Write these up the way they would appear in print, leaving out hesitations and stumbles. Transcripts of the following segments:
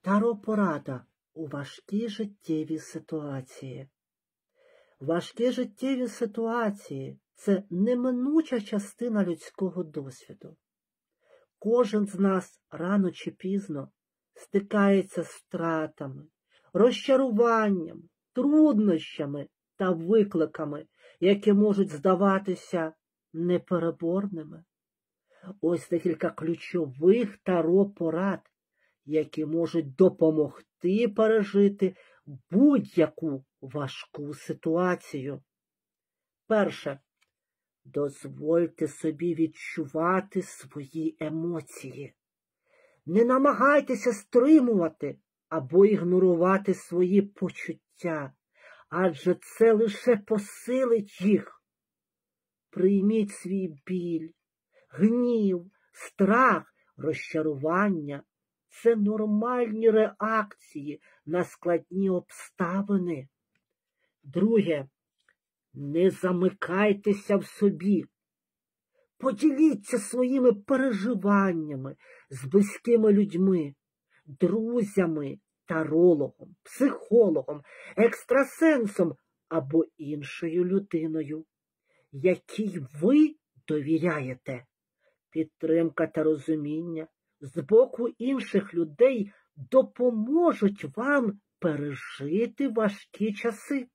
Таро-порада у важкій життєвій ситуації. Важкі життєві ситуації – це неминуча частина людського досвіду. Кожен з нас рано чи пізно стикається з втратами, розчаруванням, труднощами та викликами, які можуть здаватися непереборними. Ось декілька ключових таро-порад, які можуть допомогти пережити будь-яку важку ситуацію. Перше. Дозвольте собі відчувати свої емоції. Не намагайтеся стримувати або ігнорувати свої почуття, адже це лише посилить їх. Прийміть свій біль, гнів, страх, розчарування. Це нормальні реакції на складні обставини. Друге. Не замикайтеся в собі. Поділіться своїми переживаннями з близькими людьми, друзями, тарологом, психологом, екстрасенсом або іншою людиною, якій ви довіряєте. Підтримка та розуміння з боку інших людей допоможуть вам пережити важкі часи.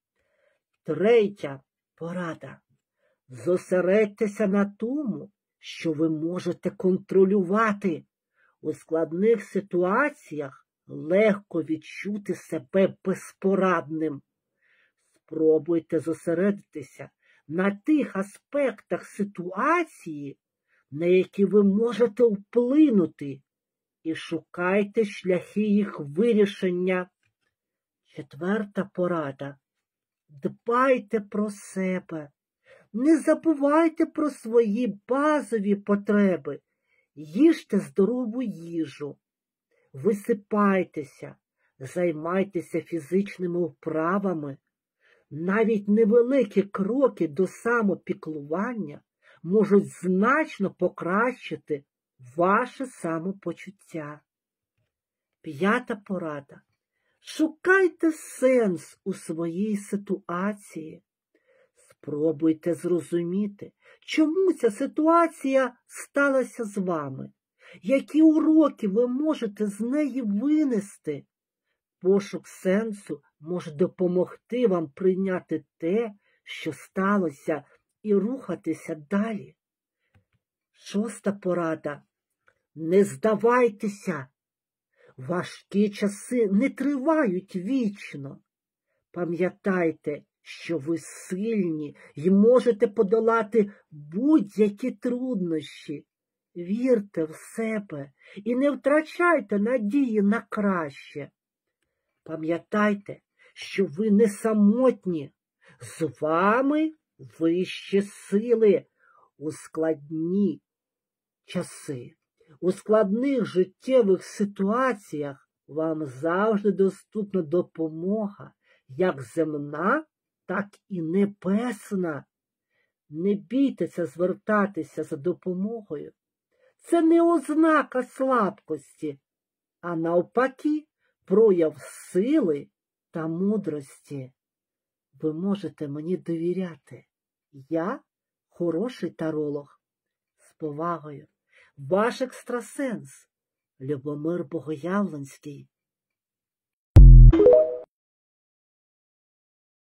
Третя порада. Зосередьтеся на тому, що ви можете контролювати. У складних ситуаціях легко відчути себе безпорадним. Спробуйте зосередитися на тих аспектах ситуації, на які ви можете вплинути, і шукайте шляхи їх вирішення. Четверта порада. Дбайте про себе. Не забувайте про свої базові потреби. Їжте здорову їжу. Висипайтеся, займайтеся фізичними вправами. Навіть невеликі кроки до самопіклування можуть значно покращити ваше самопочуття. П'ята порада. Шукайте сенс у своїй ситуації. Спробуйте зрозуміти, чому ця ситуація сталася з вами, які уроки ви можете з неї винести. Пошук сенсу може допомогти вам прийняти те, що сталося, і рухатися далі. Шоста порада. Не здавайтеся. Важкі часи не тривають вічно. Пам'ятайте, що ви сильні і можете подолати будь-які труднощі. Вірте в себе і не втрачайте надії на краще. Пам'ятайте, що ви не самотні. З вами вищі сили у складні часи. У складних життєвих ситуаціях вам завжди доступна допомога, як земна, так і небесна. Не бійтеся звертатися за допомогою. Це не ознака слабкості, а навпаки прояв сили та мудрості. Ви можете мені довіряти. Я хороший таролог. З повагою. Ваш екстрасенс Любомир Богоявленський.